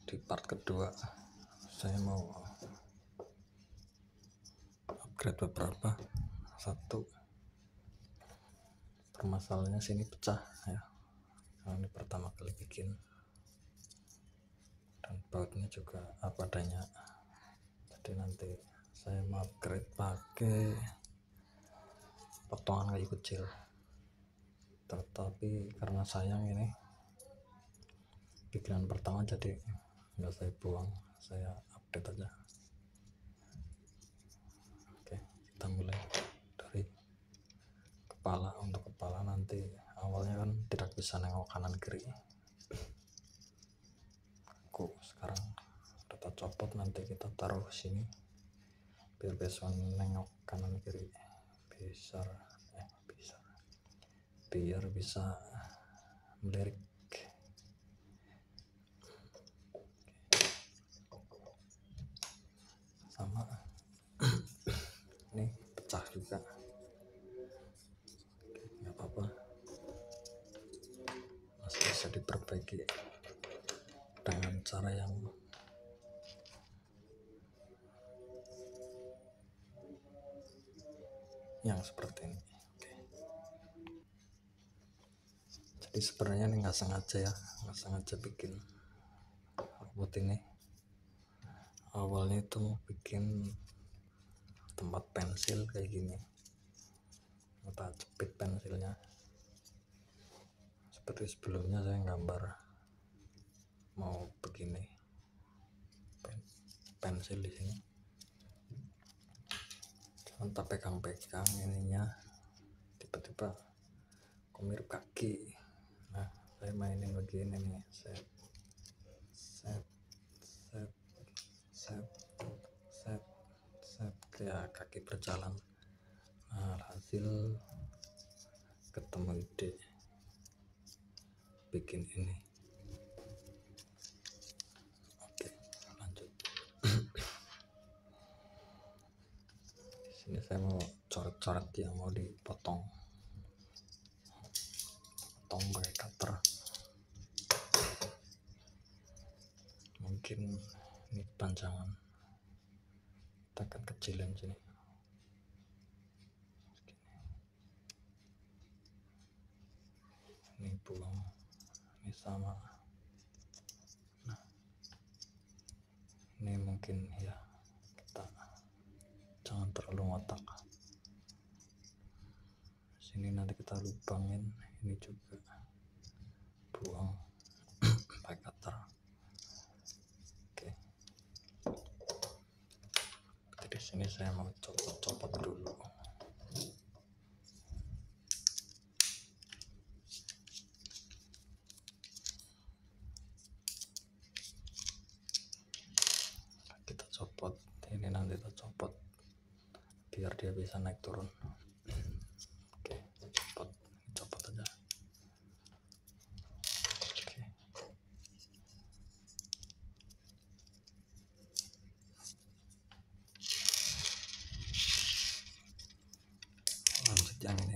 Di part kedua saya mau upgrade beberapa. Satu, permasalahannya sini pecah ya, karena ini pertama kali bikin, dan bautnya juga apa adanya. Jadi nanti saya mau upgrade pakai potongan kayu kecil, tetapi karena sayang ini bikinan pertama jadi nggak saya buang, saya update aja. Oke, kita mulai dari kepala. Untuk kepala nanti awalnya kan tidak bisa nengok kanan kiri, aku sekarang kita copot, nanti kita taruh sini biar bisa nengok kanan kiri, biar bisa melirik. Sama ini pecah juga, nggak apa-apa, masih bisa diperbaiki dengan cara yang seperti ini. Oke. Jadi sebenarnya ini nggak sengaja bikin robot ini. Awalnya itu mau bikin tempat pensil kayak gini, kita jepit pensilnya seperti sebelumnya saya gambar mau begini, pensil di sini, cuman tak pegang ininya, tiba-tiba kok mirip kaki. Nah, saya mainin begini nih, set kayak kaki berjalan. Nah, hasil ketemu ide bikin ini. Oke, lanjut. Di sini saya mau coret-coret yang mau dipotong pakai cutter. Mungkin ini panjangan, kita akan kecilin sini. Ini buang, ini sama. Nah, ini mungkin ya kita jangan terlalu ngotak. Sini nanti kita lubangin, ini juga buang pakai cutter. Oke. Jadi sini saya mau copot dulu. Kita copot ini, nanti kita copot biar dia bisa naik turun. Oke, copot aja. Oke. Lanjut yang ini.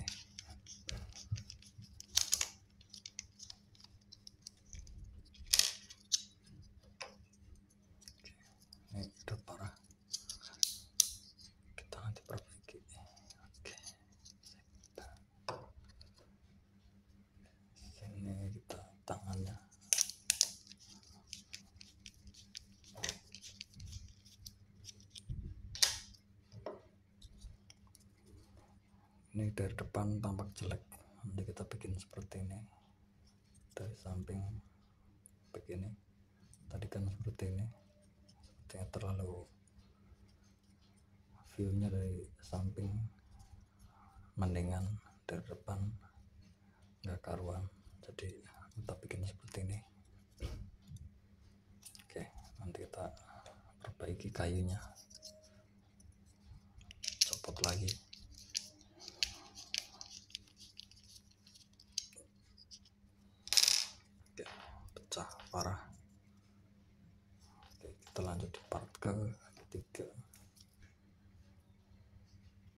Ini udah parah, kita nanti perbaiki. Oke, sini kita tangannya. Ini dari depan tampak jelek, nanti kita bikin seperti ini. Dari samping begini, tadi kan seperti ini, sepertinya terlalu viewnya dari samping, mendingan dari depan, nggak karuan. Jadi kita bikin seperti ini. Oke, nanti kita perbaiki kayunya, copot lagi. Oke, pecah parah. Oke, kita lanjut di part ketiga.